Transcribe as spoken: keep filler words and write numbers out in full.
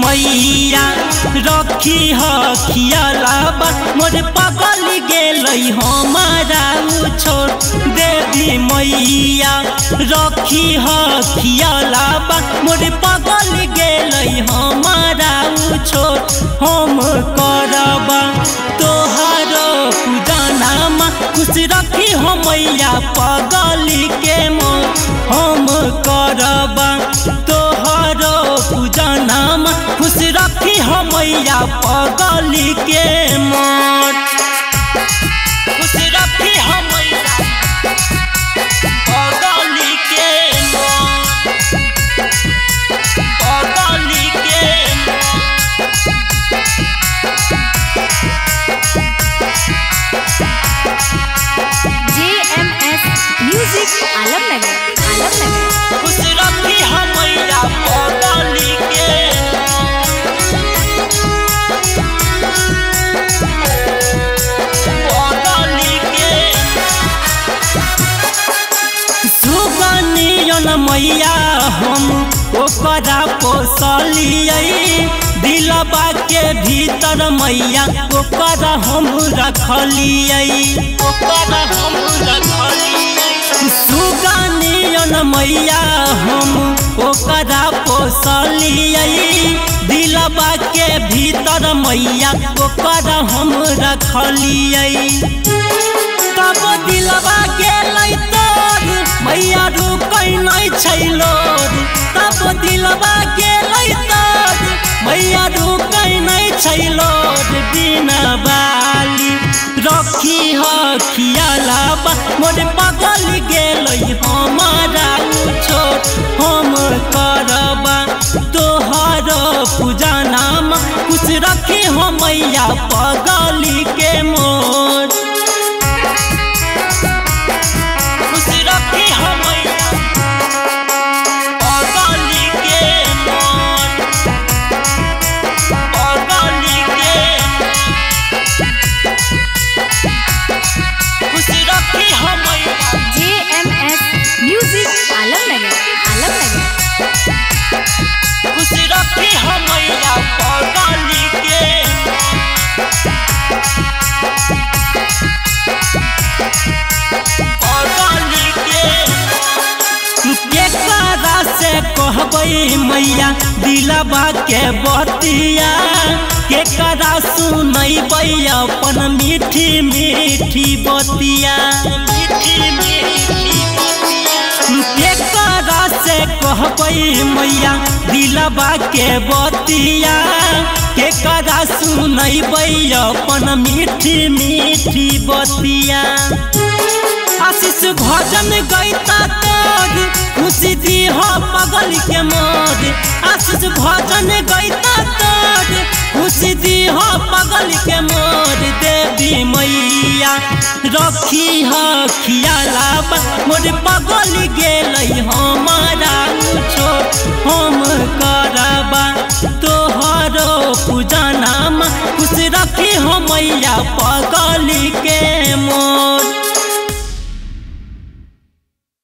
मैया रखी ह खियालाबा मोर पगल गेल हमारा छोड़। देवी मैया रखी ह खियालाबा मोर पगल गेल हमारा छोड़। हम करबा तोहार पूजनमा खुश रखी हो मैया पगल के मोर। हम करबा तोहार पूजनमा खुश रखी हो मैया पगल के मोर। खुश रखी हो मैया पगल के मोर, पगल के J M S music Alamnagar Alamnagar. खुश रखी हो मैया पगल के मैया हम ओकरा पोसलियै दिलबा के भीतर मैया ओकरा हम रखलियै, ओकरा हम रखलियै। सुगनियन मैया हम ओकरा पोसलियै दिलबा के भीतर मैया ओकरा हम रखलियै। तब दिलबा गेलै तोर मैया रुकै नहीं छैलो। तब दिलबा गेलै तोर मैया रुकै नहीं छैलो। बिना बाली रखी ह खियालाबा मोर पगल गेलै हमारा छोड़। हम करबा तोहार पूजनमा खुश रखी हो मैया पगल के मोर। J M S music Alamnagar Alamnagar. खुश रखी हो मैया पगल के पगल के केकरा से कहबै मैया दिलबा के बतिया। केकरा सुनैबै अपन मीठी मीठी बतिया, मीठी मीठी केकरा से कहबै मैया दिलबा के बतिया। केकरा सुनैबै अपन मीठी मीठी बतिया। आशीष भजन गईता तोर खुशी दी हो पगल के मोर। आशीष भजन गईता तोर खुशी दी हो पगल के मोर। देवी मैया रखी ह खियालाबा मोर पगल गेल हमारा छोड़। हम करबा तोहार पूजनमा खुश रखी हो मैया पगल के